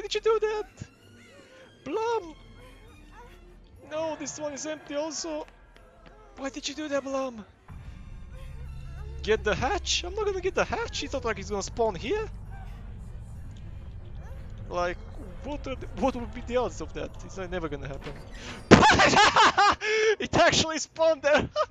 Why did you do that? Blum! No, this one is empty also. Why did you do that, Blum? Get the hatch? I'm not gonna get the hatch. He thought like he's gonna spawn here. Like, what would be the odds of that? It's never gonna happen. It actually spawned there.